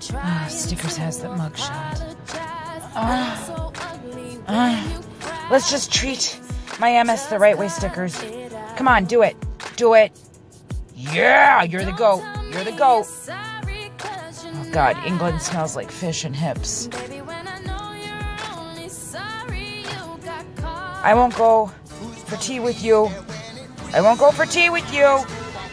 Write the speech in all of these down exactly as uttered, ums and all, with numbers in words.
Oh, Stickers has the mugshot. Uh, uh, let's just treat my M S the right way, Stickers. Come on, do it. Do it. Yeah, you're the goat. You're the goat. Oh, God, England smells like fish and hips. I won't go for tea with you. I won't go for tea with you.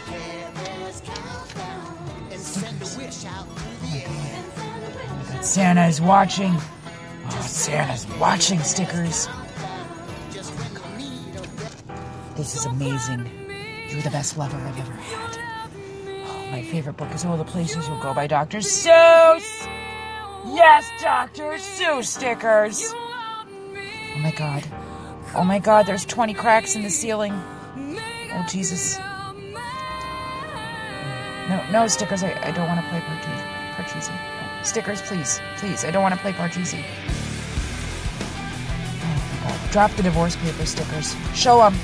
Santa is watching. Oh, Santa's watching, Stickers. This is amazing. You're the best lover I've ever had. Oh, my favorite book is All the Places You'll Go by Doctor Seuss. Yes, Doctor Seuss, Stickers. Oh, my God. Oh, my God, there's twenty cracks in the ceiling. Oh, Jesus. No, no, Stickers, I, I don't want to play Parcheesi. No. Stickers, please. Please, I don't want to play Parcheesi. Oh, my God. Drop the divorce papers, Stickers. Show them.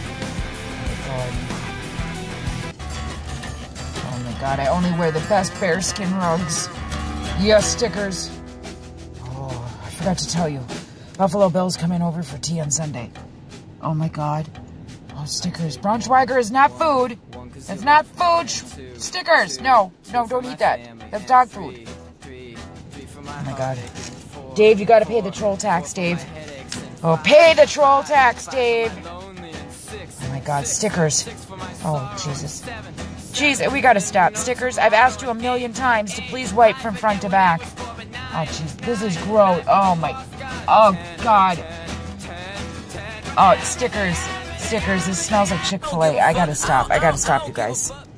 Oh, my God, I only wear the best bearskin rugs. Yes, Stickers. Oh, I forgot to tell you. Buffalo Bill's coming over for tea on Sunday. Oh, my God. Oh, Stickers. Braunschweiger is not food. That's not food. Stickers. No. No, don't eat that. That's dog food. Oh, my God. Dave, you gotta pay the troll tax, Dave. Oh, pay the troll tax, Dave. Oh, my God. Stickers. Oh, Jesus. Jeez, we gotta stop. Stickers, I've asked you a million times to please wipe from front to back. Oh, jeez. This is gross. Oh, my... Oh, God. Oh, Stickers. Stickers, this smells like Chick-fil-A. I gotta stop. I gotta stop, you guys.